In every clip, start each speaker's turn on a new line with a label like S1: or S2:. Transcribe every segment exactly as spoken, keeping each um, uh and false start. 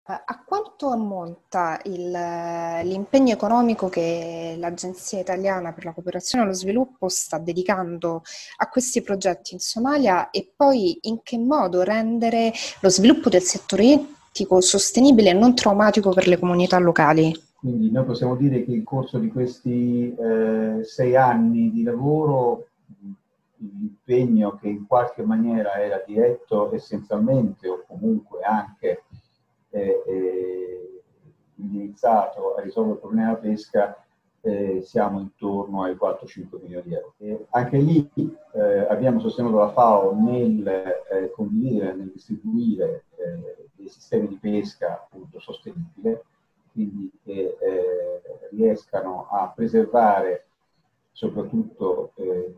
S1: A quanto ammonta il- l'impegno economico che l'Agenzia Italiana per la Cooperazione e lo Sviluppo sta dedicando a questi progetti in Somalia e poi in che modo rendere lo sviluppo del settore ittico sostenibile e non traumatico per le comunità locali?
S2: Quindi noi possiamo dire che nel corso di questi eh, sei anni di lavoro l'impegno, che in qualche maniera era diretto essenzialmente o comunque anche eh, eh, indirizzato a risolvere il problema della pesca, eh, siamo intorno ai quattro cinque milioni di euro. E anche lì eh, abbiamo sostenuto la FAO nel eh, condividere, nel distribuire eh, dei sistemi di pesca appunto sostenibile, quindi che eh, riescano a preservare soprattutto eh,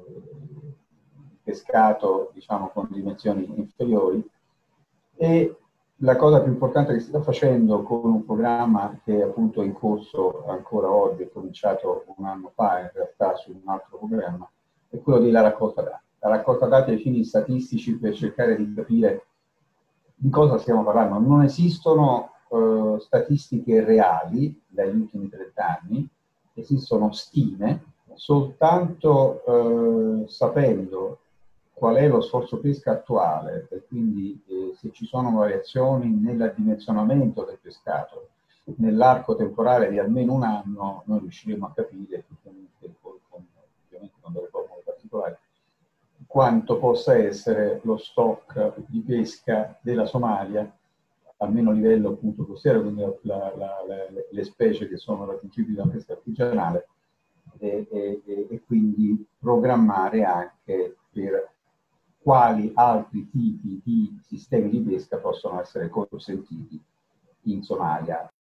S2: il pescato, diciamo, con dimensioni inferiori. E la cosa più importante che si sta facendo con un programma che è appunto in corso ancora oggi, è cominciato un anno fa in realtà su un altro programma, è quello della raccolta dati. La raccolta dati ai fini statistici per cercare di capire di cosa stiamo parlando. Non esistono eh, statistiche reali dagli ultimi trent'anni, esistono stime, soltanto eh, sapendo qual è lo sforzo pesca attuale e quindi eh, se ci sono variazioni nell'addimensionamento del pescato nell'arco temporale di almeno un anno, noi riusciremo a capire, ovviamente con delle formule particolari, quanto possa essere lo stock di pesca della Somalia, almeno a livello appunto costiero, quindi la, la, la, le specie che sono raggiungibili dalla pesca artigianale, e, e, e quindi programmare anche per quali altri tipi di sistemi di pesca possono essere consentiti in Somalia.